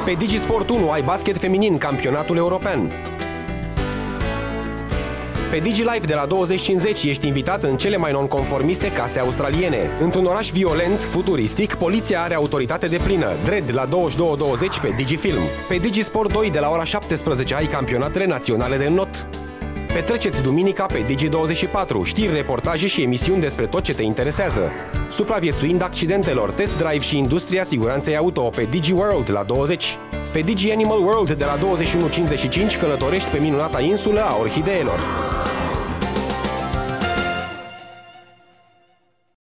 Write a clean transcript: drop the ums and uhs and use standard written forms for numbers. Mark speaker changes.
Speaker 1: Pe DigiSport 1 ai basket feminin, campionatul european. Pe DigiLife de la 20:50 ești invitat în cele mai nonconformiste case australiene. Într-un oraș violent, futuristic, poliția are autoritate deplină. Dread la 22:20 pe DigiFilm. Pe DigiSport 2 de la ora 17 ai campionatele naționale de înot. Petreceți duminica pe Digi24, știri, reportaje și emisiuni despre tot ce te interesează. Supraviețuind accidentelor, test drive și industria siguranței auto pe DigiWorld la 20. Pe Digi Animal World de la 21:55 călătorești pe minunata insulă a orhideelor.